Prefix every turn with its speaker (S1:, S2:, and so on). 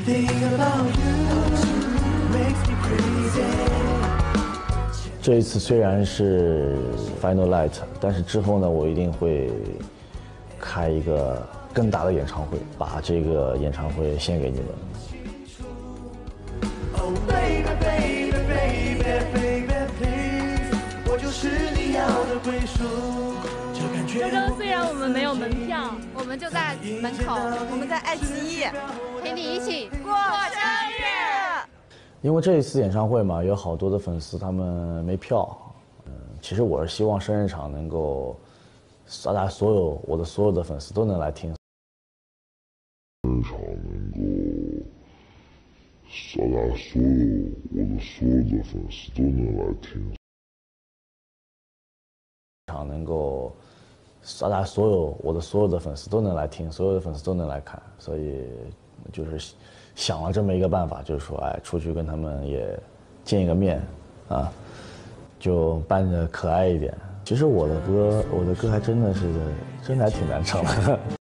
S1: 这一次虽然是 Final Light， 但是之后呢，我一定会开一个更大的演唱会，把这个演唱会献给你们。
S2: 周周，虽然我们没有门票，
S3: 我们就在门口，我们在爱奇艺
S2: 陪你一起
S3: 过生日。
S1: 因为这一次演唱会嘛，有好多的粉丝他们没票，其实我是希望生日场能够大家我的所有的粉丝都能来听。
S4: 生日场能够大家所有的粉丝都能来听。
S1: 场能够大家所有的粉丝都能来听，所有的粉丝都能来看，所以就是想了这么一个办法，就是说，哎，出去跟他们也见一个面，啊，就扮得可爱一点。其实我的歌还真的还挺难唱的。